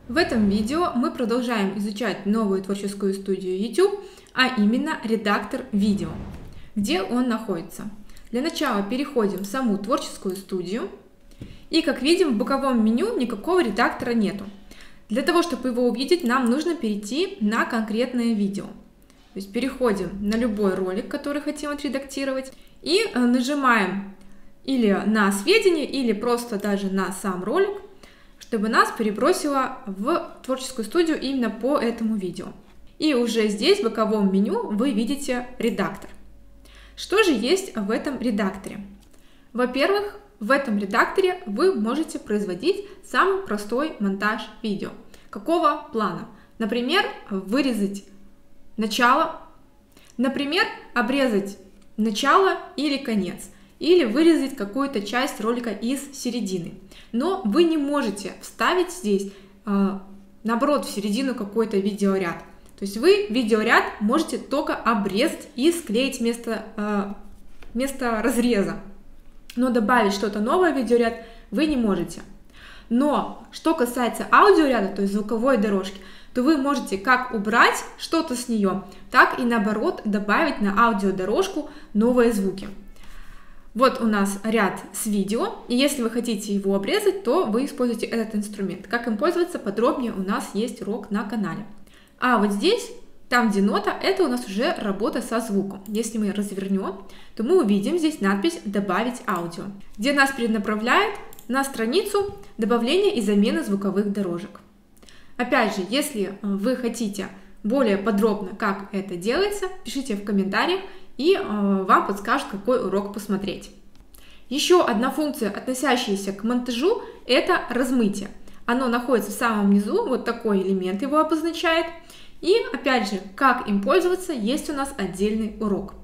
В этом видео мы продолжаем изучать новую творческую студию YouTube, а именно редактор видео. Где он находится? Для начала переходим в саму творческую студию. И как видим, в боковом меню никакого редактора нету. Для того, чтобы его увидеть, нам нужно перейти на конкретное видео. То есть переходим на любой ролик, который хотим отредактировать, и нажимаем или на сведения, или просто даже на сам ролик, чтобы нас перебросило в творческую студию именно по этому видео. И уже здесь в боковом меню вы видите редактор. Что же есть в этом редакторе? Во-первых, в этом редакторе вы можете производить самый простой монтаж видео. Какого плана? Например, вырезать начало, например, обрезать начало или конец, или вырезать какую-то часть ролика из середины. Но вы не можете вставить здесь, наоборот, в середину какой-то видеоряд. То есть вы видеоряд можете только обрезать и склеить вместо разреза. Но добавить что-то новое в видеоряд вы не можете. Но что касается аудиоряда, то есть звуковой дорожки, то вы можете как убрать что-то с нее, так и наоборот добавить на аудиодорожку новые звуки. Вот у нас ряд с видео, и если вы хотите его обрезать, то вы используете этот инструмент. Как им пользоваться, подробнее у нас есть урок на канале. А вот здесь, там где нота, это у нас уже работа со звуком. Если мы развернем, то мы увидим здесь надпись «Добавить аудио», где нас перенаправляет на страницу добавления и замены звуковых дорожек. Опять же, если вы хотите более подробно, как это делается, пишите в комментариях, и вам подскажут, какой урок посмотреть. Еще одна функция, относящаяся к монтажу, это размытие. Оно находится в самом низу, вот такой элемент его обозначает. И опять же, как им пользоваться, есть у нас отдельный урок.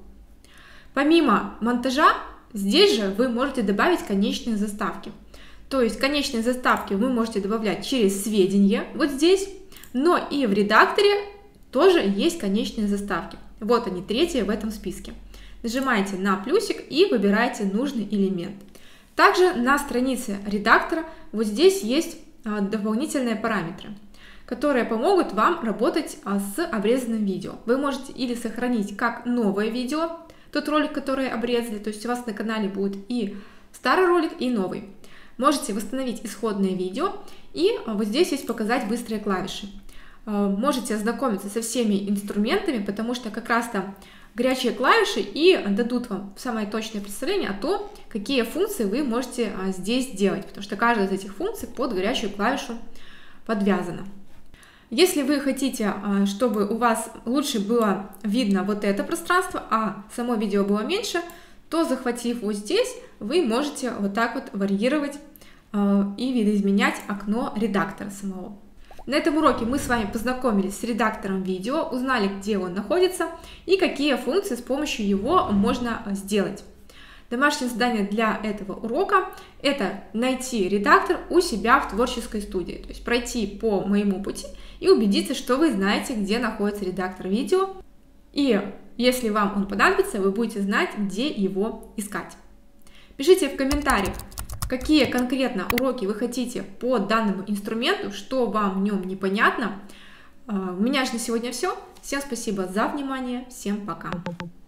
Помимо монтажа, здесь же вы можете добавить конечные заставки. То есть конечные заставки вы можете добавлять через сведения, вот здесь, но и в редакторе тоже есть конечные заставки. Вот они, третьи в этом списке. Нажимаете на плюсик и выбираете нужный элемент. Также на странице редактора вот здесь есть дополнительные параметры, которые помогут вам работать с обрезанным видео. Вы можете или сохранить как новое видео, тот ролик, который обрезали, то есть у вас на канале будет и старый ролик, и новый. Можете восстановить исходное видео, и вот здесь есть показать быстрые клавиши. Можете ознакомиться со всеми инструментами, потому что как раз-то горячие клавиши и дадут вам самое точное представление о том, какие функции вы можете здесь делать, потому что каждая из этих функций под горячую клавишу подвязана. Если вы хотите, чтобы у вас лучше было видно вот это пространство, а само видео было меньше, то, захватив вот здесь, вы можете вот так вот варьировать и видоизменять окно редактора самого. На этом уроке мы с вами познакомились с редактором видео, узнали, где он находится и какие функции с помощью его можно сделать. Домашнее задание для этого урока – это найти редактор у себя в творческой студии, то есть пройти по моему пути и убедиться, что вы знаете, где находится редактор видео. И если вам он понадобится, вы будете знать, где его искать. Пишите в комментариях, какие конкретно уроки вы хотите по данному инструменту, что вам в нем непонятно. У меня же на сегодня все. Всем спасибо за внимание. Всем пока.